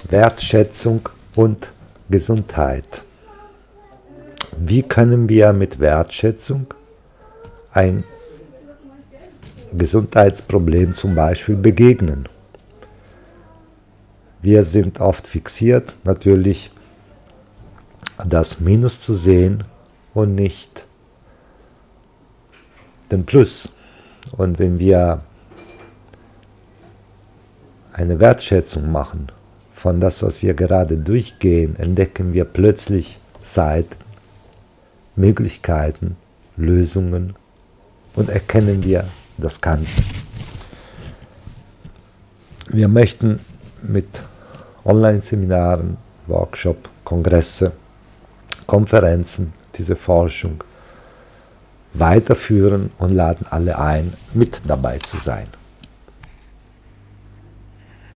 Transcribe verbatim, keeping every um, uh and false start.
Wertschätzung und Gesundheit. Wie können wir mit Wertschätzung ein Gesundheitsproblem zum Beispiel begegnen? Wir sind oft fixiert, natürlich das Minus zu sehen und nicht den Plus. Und wenn wir eine Wertschätzung machen von das, was wir gerade durchgehen, entdecken wir plötzlich Seiten, Möglichkeiten, Lösungen und erkennen wir das Ganze. Wir möchten mit Online-Seminaren, Workshops, Kongresse, Konferenzen diese Forschung weiterführen und laden alle ein, mit dabei zu sein.